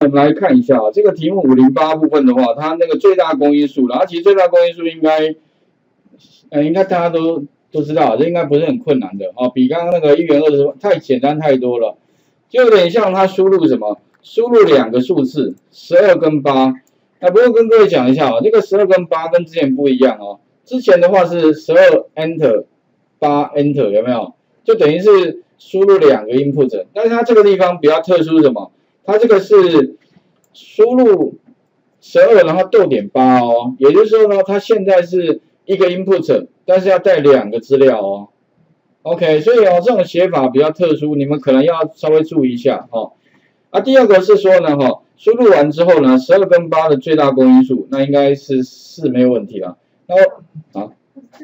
我们来看一下啊，这个题目508部分的话，它那个最大公因数，然后其实最大公因数应该大家都知道，这应该不是很困难的啊，比刚刚那个1元20太简单太多了，就有点像它输入什么，输入2个数字，12跟8。不过跟各位讲一下啊，这个12跟8跟之前不一样哦，之前的话是12 Enter 8 Enter 有没有？就等于是输入2个 input， 但是它这个地方比较特殊什么？它这个是输入12，然后逗点8哦，也就是说呢，它现在是一个 input， 但是要带2个资料哦。OK， 所以哦，这种写法比较特殊，你们可能要稍微注意一下哦。第二个是说呢，输入完之后呢，12跟8的最大公因数，那应该是4没有问题了。然后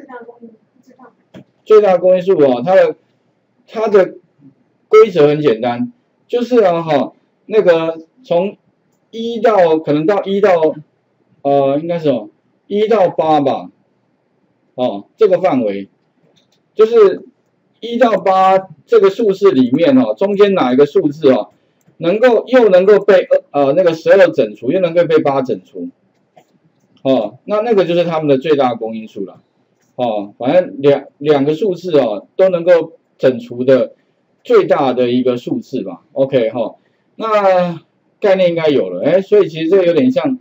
最大公因数哦，它的规则很简单，就是那个从1到可能到1到应该是1到8吧，这个范围就是1到8这个数字里面中间哪一个数字又能够被那个12整除，又能够被8整除，那个就是它们的最大公因数了，反正两个数字都能够整除的最大的一个数字吧 ，OK 那概念应该有了，所以其实这个有点像，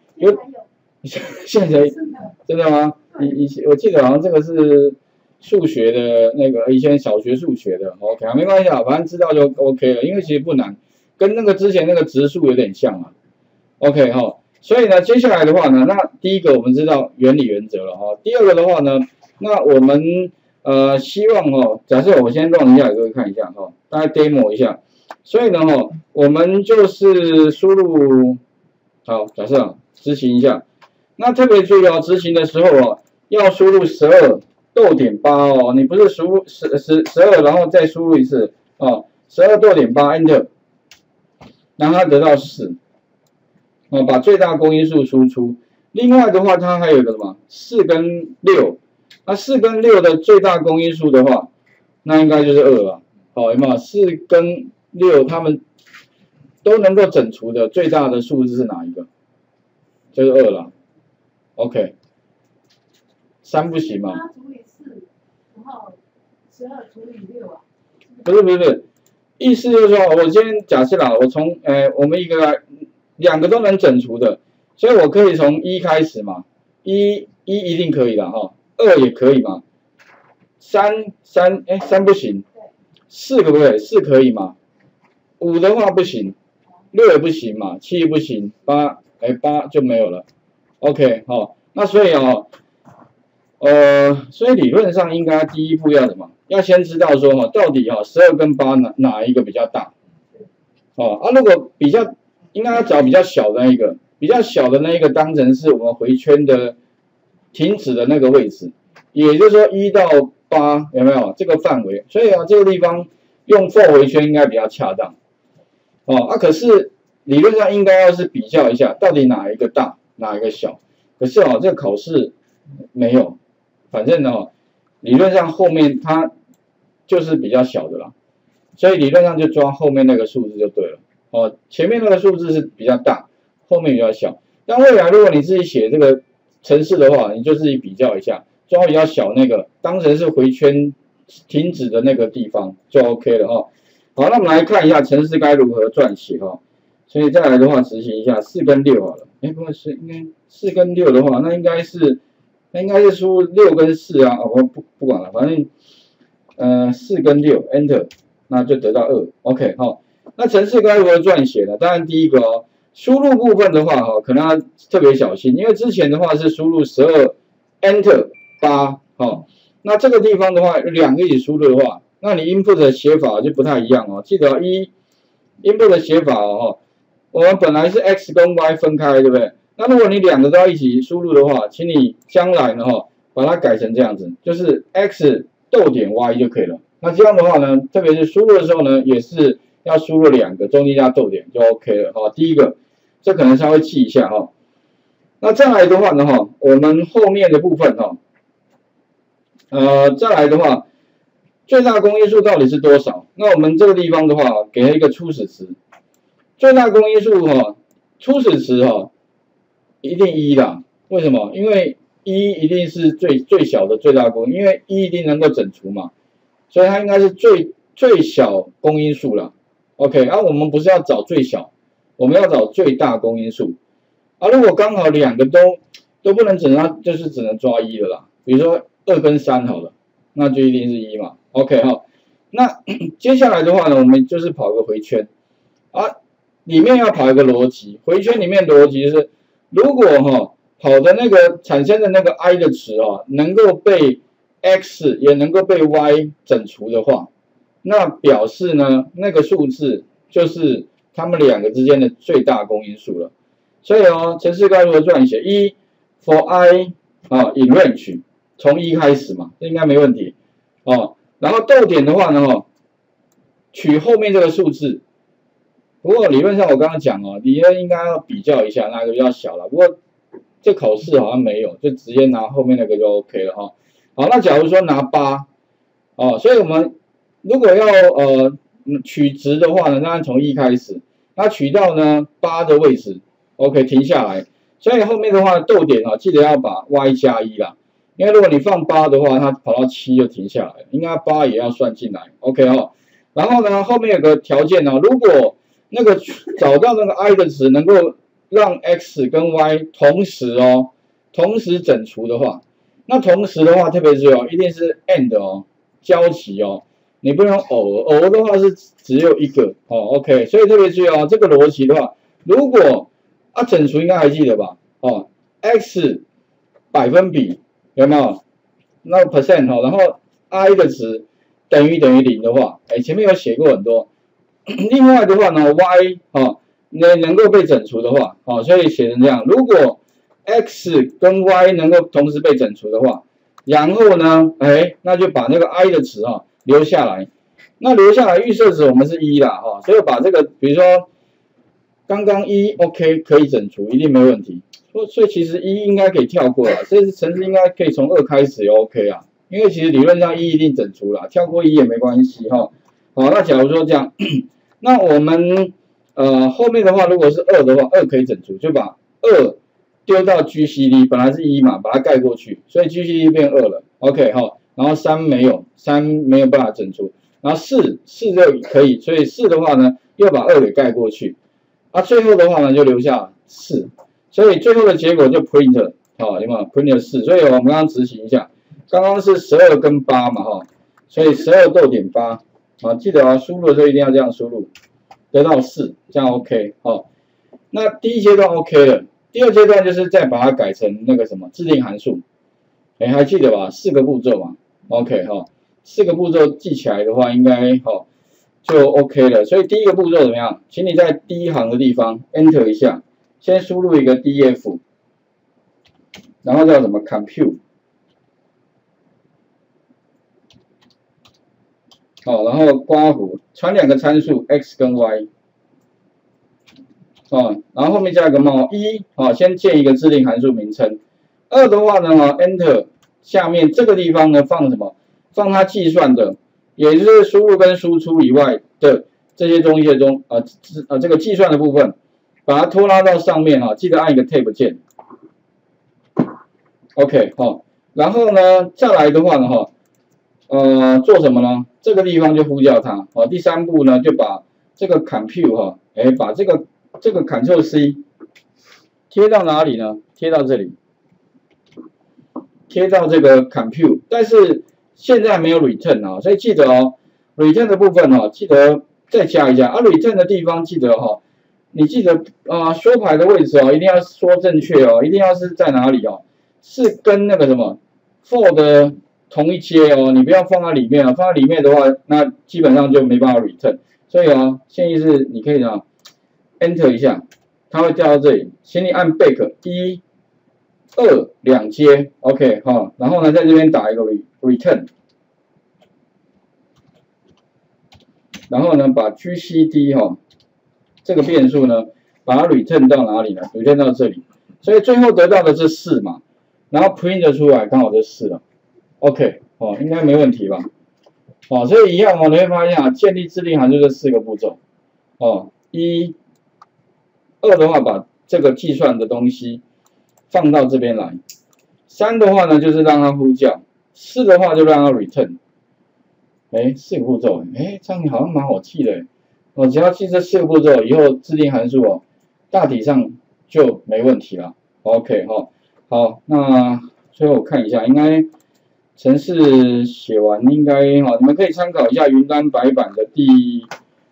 现在真的吗？我记得好像这个是数学的那个以前小学数学的 ，OK 没关系啊，反正知道就 OK 了，因为其实不难。跟那个之前那个质数有点像啊 ，OK 所以呢，接下来的话呢，那第一个我们知道原理原则了第二个的话呢，那我们希望假设我先run一下给各位看一下大概 demo 一下，所以呢我们就是输入假设执行一下，那特别注意执行的时候要输入12逗点8你不是输入12然后再输入一次12逗点8 Enter。让它得到4，把最大公因数输出。另外的话，它还有个什么4跟6，那4跟6的最大公因数的话，那应该就是2了。有没有？4跟6它们都能够整除的最大的数字是哪一个？就是2了。OK， 3不行嘛？8除以4，然后12除以6啊？不是。意思就是说，我今天假设啦，我从我们2个都能整除的，所以我可以从1开始嘛，1一定可以的2也可以嘛，3不行，4可不可以？4可以嘛，5的话不行，6也不行嘛，7也不行，8就没有了 ，OK 那所以所以理论上应该第一步要什么？要先知道说到底12跟8哪一个比较大？如果应该要找比较小的那一个，比较小的那一个当成是我们回圈的停止的那个位置，也就是说1到8有没有这个范围？所以这个地方用 for 回圈应该比较恰当。可是理论上应该要是比较一下，到底哪一个大，哪一个小？可是这个考试没有，反正理论上后面它就是比较小的啦，所以理论上就抓后面那个数字就对了。前面那个数字是比较大，后面比较小。但未来如果你自己写这个程式的话，你就自己比较一下，抓比较小那个当成是回圈停止的那个地方就 OK 了好，那我们来看一下程式该如何撰写所以再来的话执行一下4跟6好了。不是应该4跟6的话，那应该是输6跟4啊，我不管了，反正4跟6 Enter， 那就得到2 OK 那程式该如何撰写呢？当然第一个输入部分的话可能要特别小心，因为之前的话是输入12 Enter 8那这个地方的话2个一起输入的话，那你 input 的写法就不太一样记得input 的写法我们本来是 x 跟 y 分开，对不对？那如果你2个都要一起输入的话，请你将来呢把它改成这样子，就是 x 逗点 y 就可以了。那这样的话呢，特别是输入的时候呢，也是要输入2个，中间加逗点就 OK 了第一个，这可能稍微记一下那再来的话呢我们后面的部分再来的话，最大公因数到底是多少？那我们这个地方的话，给了一个初始值。 最大公因数哈，初始值哈一定一啦。为什么？因为一一定是最小的最大公因，因为一一定能够整除嘛，所以它应该是最小公因数啦。OK， 我们不是要找最小，我们要找最大公因数。如果刚好两个都不能整，那就是只能抓一了啦。比如说2跟3好了，那就一定是一嘛。OK 哈，那接下来的话呢，我们就是跑个回圈里面要跑一个逻辑，回圈里面逻辑是，如果跑的那个产生的那个 i 的值能够被 x 也能够被 y 整除的话，那表示呢那个数字就是它们两个之间的最大公因数了。所以程式该如何撰写？for i in range 从1开始嘛，这应该没问题然后逗点的话呢取后面这个数字。不过理论上我刚刚讲理论应该要比较一下哪个比较小了。不过这考试好像没有，就直接拿后面那个就 OK 了好，那假如说拿8所以我们如果要取值的话呢，当然从1开始，那取到呢8的位置 ，OK 停下来。所以后面的话逗点记得要把 y 加1啦，因为如果你放8的话，它跑到7就停下来了，应该8也要算进来 ，OK 然后呢后面有个条件如果那个找到那个 i 的值能够让 x 跟 y 同时整除的话，那同时的话特别是一定是 and 交集你不能偶的话是只有一个OK， 所以特别注意这个逻辑的话，如果整除应该还记得吧x 百分比有没有那 percent 然后 i 的值等于0的话，前面有写过很多。另外的话呢 y 能够被整除的话所以写成这样，如果 x 跟 y 能够同时被整除的话，然后呢那就把那个 i 的值留下来，那留下来预设值我们是1啦所以把这个比如说刚刚1 OK 可以整除，一定没问题，所以其实1应该可以跳过了，这程式应该可以从2开始也 OK 啊，因为其实理论上1一定整除了，跳过1也没关系好，那假如说这样那我们后面的话如果是2的话，2可以整除，就把2丢到 GCD， 本来是1嘛，把它盖过去，所以 GCD 变2了 OK 然后3没有办法整除，然后4就可以，所以4的话呢又把2给盖过去最后的话呢就留下4，所以最后的结果就 print 有没有 print 4，所以我们刚刚执行一下，刚刚是12跟8嘛所以12逗点8记得输入的时候一定要这样输入，得到4，这样 OK 那第一阶段 OK 了，第二阶段就是再把它改成那个什么制定函数，还记得吧？4个步骤嘛 ，OK 4个步骤记起来的话应该就 OK 了。所以第一个步骤怎么样？请你在第一行的地方 Enter 一下，先输入一个 df， 然后叫什么 compute。然后刮弧传2个参数 x 跟 y， 然后后面加一个冒1，先建一个制定函数名称。2的话呢，Enter 下面这个地方呢放什么？放它计算的，也就是输入跟输出以外的这些东西中这个计算的部分，把它拖拉到上面记得按一个 Tab 键。OK 然后呢再来的话呢做什么呢？这个地方就呼叫它第3步呢就把这个 compute 把这个 Ctrl C 贴到哪里呢？贴到这里，贴到这个 compute， 但是现在没有 return 所以记得return 的部分记得再加一下return 的地方记得你记得缩排的位置一定要缩正确一定要是在哪里是跟那个什么 for 的同一阶你不要放在里面放在里面的话，那基本上就没办法 return。所以建议是你可以Enter 一下，它会掉到这里，请你按 Back 1、2 2阶 ，OK 然后呢在这边打一个 return， 然后呢把 GCD 这个变数呢把它 return 到哪里呢 ？return 到这里，所以最后得到的是4嘛，然后 print 出来刚好就4了。OK 应该没问题吧所以一样你会发现建立制定函数这4个步骤1、 2的话把这个计算的东西放到这边来，3的话呢就是让它呼叫，4的话就让它 return。4个步骤，这样好像蛮好记的。只要记这4个步骤，以后制定函数大体上就没问题了。OK 好，那最后我看一下，应该程式写完应该你们可以参考一下云端白板的第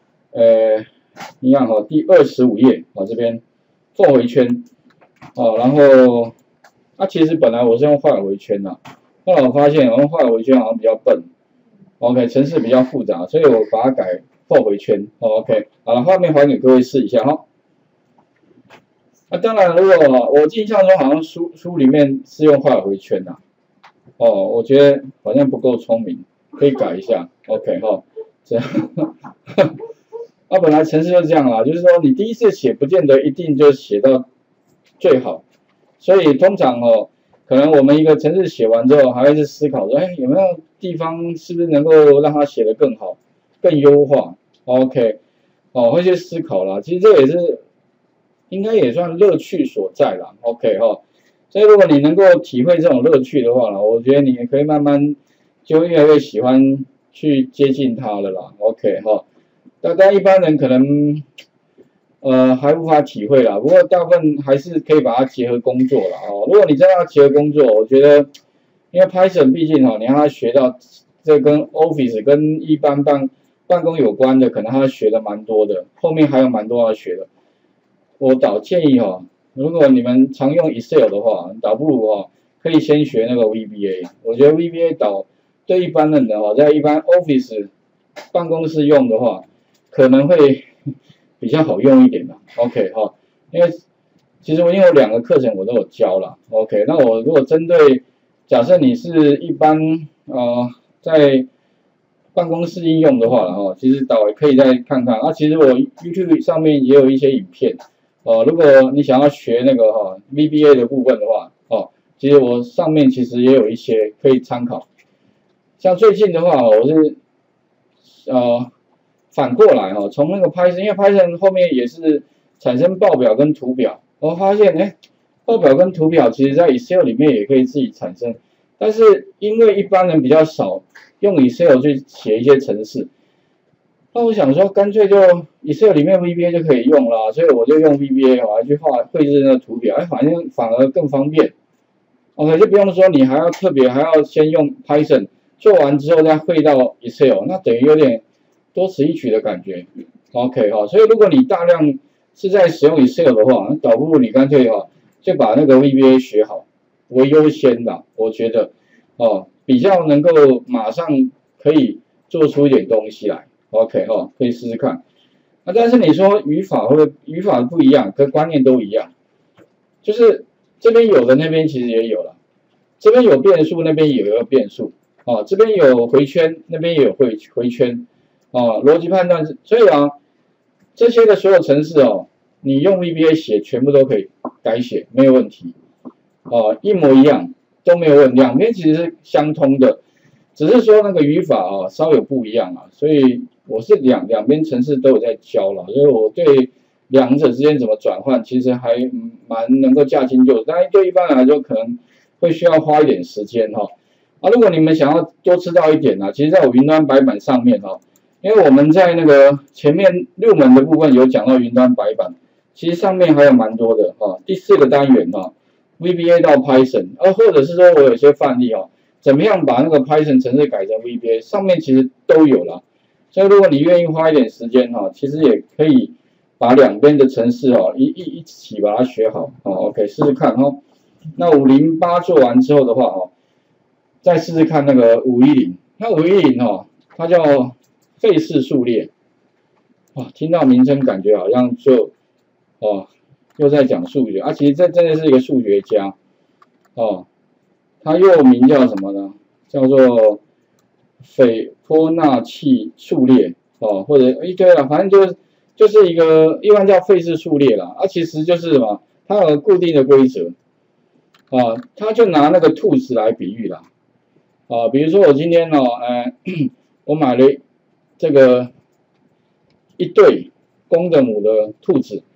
第25页这边for回圈然后其实本来我是用while回圈的，后来我发现我用while回圈好像比较笨。OK， 程式比较复杂，所以我把它改for回圈。OK， 好了，画面还给各位试一下哈。当然，如果我印象中好像书里面是用while回圈的，我觉得好像不够聪明，可以改一下。OK 这样。本来程式就这样啦，就是说你第一次写不见得一定就写到最好，所以通常可能我们一个程式写完之后，还会去思考说，有没有地方是不是能够让它写得更好、更优化 ？OK， 会去思考啦。其实这也是应该也算乐趣所在啦。OK 所以如果你能够体会这种乐趣的话啦，我觉得你也可以慢慢就越来越喜欢去接近它了啦。OK 但一般人可能还无法体会啦，不过大部分还是可以把它结合工作啦如果你真的要结合工作，我觉得因为 Python 毕竟你让他学到这跟 Office 跟一般办公有关的，可能他学的蛮多的，后面还有蛮多要学的。我倒建议如果你们常用 Excel 的话，倒不如可以先学那个 VBA。我觉得 VBA 倒对一般人的在一般 Office 办公室用的话，可能会比较好用一点的 ，OK 因为其实因为有2个课程我都有教了 ，OK， 那我如果针对假设你是一般在办公室应用的话其实倒也可以再看看其实我 YouTube 上面也有一些影片如果你想要学那个VBA 的部分的话其实我上面其实也有一些可以参考，像最近的话我是反过来从那个 Python， 因为 Python 后面也是产生报表跟图表，我发现报表跟图表其实在 Excel 里面也可以自己产生，但是因为一般人比较少用 Excel 去写一些程式，那我想说干脆就 Excel 里面 VBA 就可以用啦，所以我就用 VBA 来去绘制那个图表，反而更方便。OK， 就不用说你还要先用 Python 做完之后再汇到 Excel， 那等于有点多此一举的感觉 ，OK 所以如果你大量是在使用 Excel 的话，倒不如你干脆就把那个 VBA 学好为优先的，我觉得比较能够马上可以做出一点东西来 ，OK 可以试试看。但是你说语法不一样，跟观念都一样，就是这边有的那边其实也有了，这边有变数那边也有变数这边有回圈那边也有回圈。逻辑判断所以这些的所有程式你用 VBA 写全部都可以改写，没有问题一模一样都没有问题，两边其实是相通的，只是说那个语法稍有不一样所以我是两边程式都有在教了，所以我对两者之间怎么转换其实还蛮能够驾轻就熟，但是对一般人来说可能会需要花一点时间如果你们想要多知道一点其实在我云端白板上面因为我们在那个前面入门的部分有讲到云端白板，其实上面还有蛮多的第4个单元VBA 到 Python， 或者是说我有些范例怎么样把那个 Python 程式改成 VBA， 上面其实都有了。所以如果你愿意花一点时间其实也可以把两边的程式一起把它学好OK 试试看那508做完之后的话再试试看那个510，那510它叫费氏数列，听到名称感觉好像就又在讲数学其实这真的是一个数学家他又名叫什么呢？叫做斐波那契数列或者对了，反正就是一个一般叫费氏数列啦其实就是什么？它有固定的规则他就拿那个兔子来比喻啦比如说我今天我买了这个一对公的母的兔子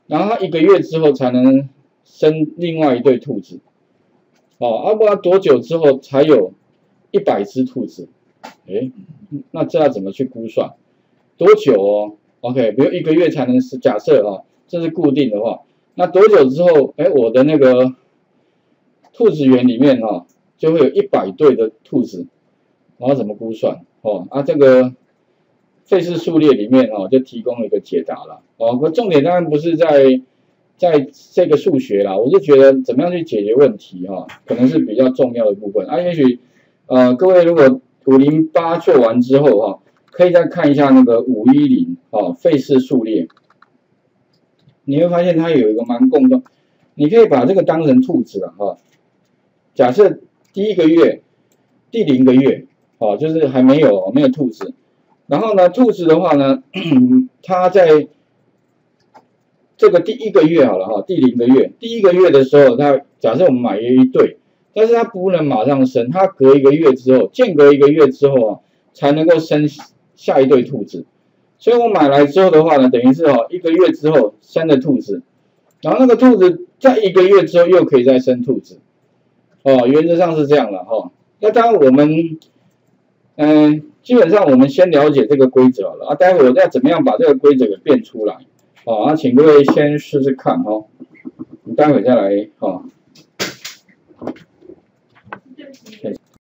然后它1个月之后才能生另外一对兔子，哦，不然多久之后才有100只兔子？哎，那这要怎么去估算？多久哦 ？OK， 比如1个月才能是假设哦，这是固定的话，那多久之后，哎，我的那个兔子园里面哦，就会有100对的兔子，然后怎么估算？哦，这个费氏数列里面哦，就提供了一个解答了。哦，可重点当然不是在这个数学啦，我是觉得怎么样去解决问题哈，可能是比较重要的部分。也许各位如果508做完之后哈，可以再看一下那个510费氏数列，你会发现它有一个蛮共同，你可以把这个当成兔子了哈。假设第1个月、第0个月，就是还没有兔子，然后呢，兔子的话呢，它在这个第1个月好了哈，第0个月，第1个月的时候，它假设我们买了1对，但是它不能马上生，它隔1个月之后，间隔1个月之后啊，才能够生下一对兔子。所以我买来之后的话呢，等于是1个月之后生的兔子，然后那个兔子在1个月之后又可以再生兔子，原则上是这样的哈。那当然我们，基本上我们先了解这个规则好了待会我再怎么样把这个规则给变出来。请各位先试试看哈，你待会再来